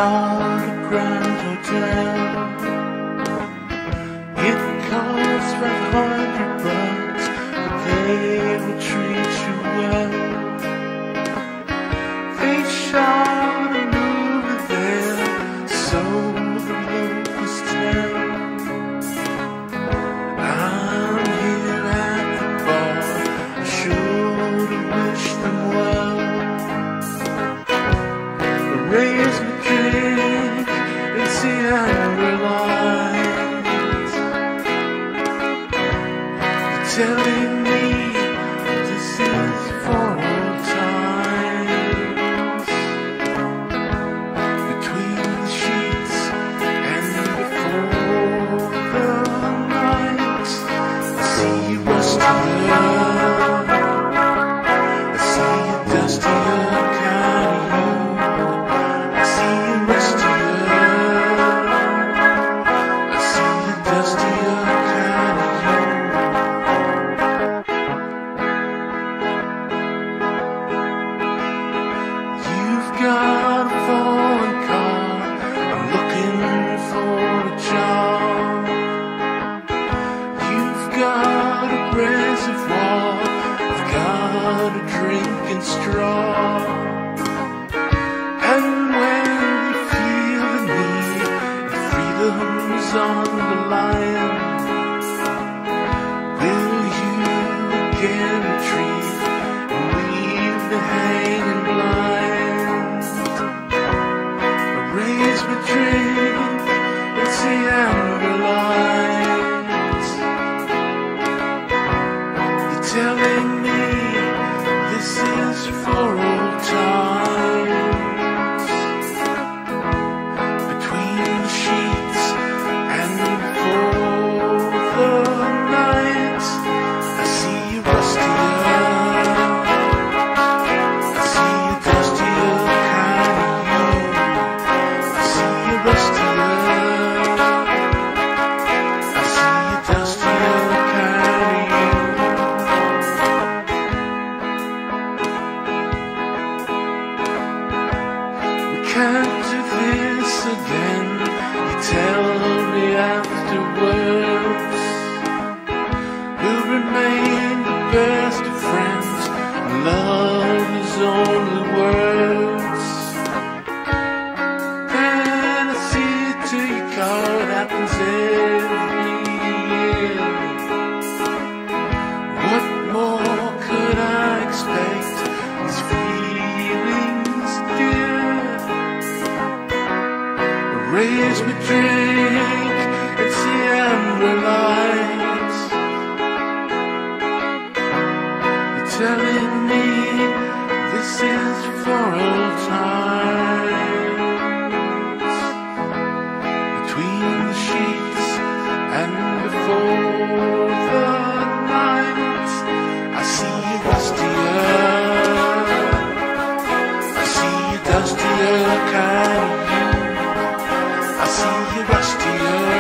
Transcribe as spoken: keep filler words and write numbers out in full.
not a grand hotel. It costs five hundred bucks, but they will treat you well. They shot a movie there, so the locals tell. I'm here at the bar, I sure to wish them well. Raise my drink and see amber lights. You're telling me this is for old times. Between the sheets and before the night, I see you rusty up, I see you dusty up, kind of you. Got a foreign car, I'm looking for a job. You've got a reservoir, I've got a drinking straw. And when you feel the need, and freedom's on the line, will you again retreat and leave me hanging blind? Raise my drink and see amber lights. You're telling me this is for old times. Between the sheets and before the night, I see you rusty up, I see you dusty up, kind of you. I see you rusty up, I see you dusty up, kind of you. We can't do this again, you tell me afterwards. We'll remain the best of friends, and love is only words. And I see it to your car, it happens every year. What more could I expect? These feelings, dear. Raise my drink and see amber lights. You're telling me this is for old times. Between the sheets and before the night, I see you rusty up, I see you dusty up, kind of you. I see you rusty up.